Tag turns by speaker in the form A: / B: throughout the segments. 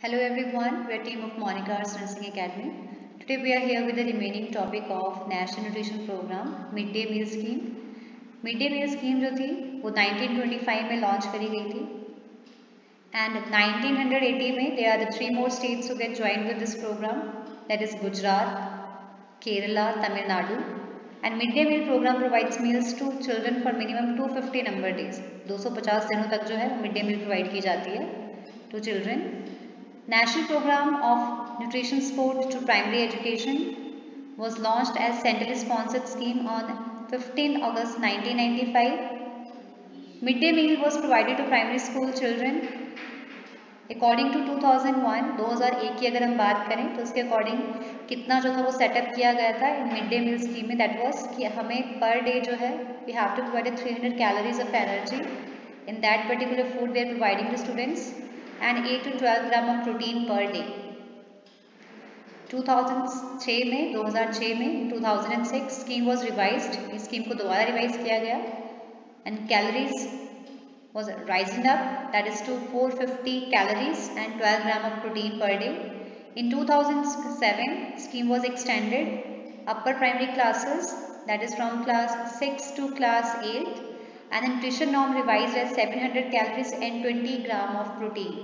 A: Hello everyone, we are team of Monica Arts Nursing Academy. Today we are here with the remaining topic of National Nutrition Program, Mid Day Meal Scheme. Mid Day Meal Scheme जो थी वो 1925 में launch करी गई थी and 1980 में there are the three more states who get joined with this program, that is Gujarat, Kerala, Tamil Nadu. And Mid Day Meal Program provides meals to children for minimum 250 number days. 250 दिनों तक जो है Mid Day Meal provide की जाती है to children. National Program of Nutrition Support to Primary Education was launched as centrally sponsored scheme on 15 August 1995. Midday meal was provided to primary school children according to 2001 2001 की अगर हम बात करें तो उसके अकॉर्डिंग कितना जो था वो सेटअप किया गया था in mid day meal scheme में, दैट वाज कि हमें पर डे जो है we have to provide 300 calories of energy in that particular food we are providing to students and 8 to 12 gram of protein per day. 2006 में 2006 scheme was revised. इस scheme को दोबारा revise किया गया and calories was rising up, that is to 450 calories and 12 gram of protein per day. In 2007 scheme was extended upper primary classes, that is from class 6 to class 8, and the nutrition norm revised as 700 calories and 20 gram of protein.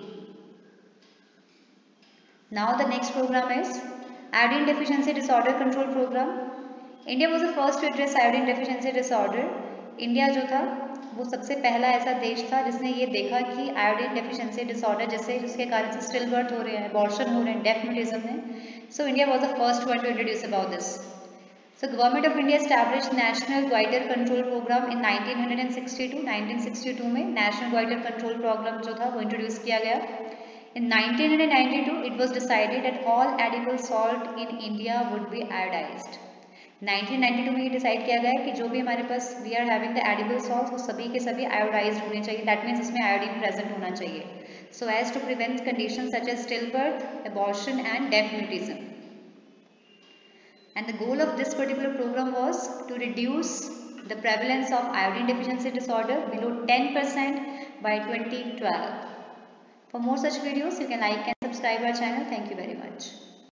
A: Now the next program is Iodine Deficiency Disorder Control Program. India was the first to address iodine deficiency disorder. India जो था वो सबसे पहला ऐसा देश था जिसने ये देखा कि आयोडीन डेफिशिएंसी डिसऑर्डर जिसके कारण से स्टिल बर्थ हो रहे हैं, अबॉर्शन हो रहे हैं, डेफ मेटाबॉलिज्म है. So India was the first one to introduce about this. So Government of India established National Goiter Control Program in 1962. 1962 में National Goiter Control Program जो था वो इंट्रोड्यूस किया गया. In 1992 it was decided that all edible salt in India would be iodized. 1992 में ये decide किया गया कि जो भी हमारे पास we are having the edible salts वो सभी के सभी iodized होने चाहिए. That means उसमें iodine present होना चाहिए. So as to prevent conditions such as stillbirth, abortion and deaf mutism. And the goal of this particular program was to reduce the prevalence of iodine deficiency disorder below 10% by 2012. For more such videos, you can like and subscribe our channel. Thank you very much.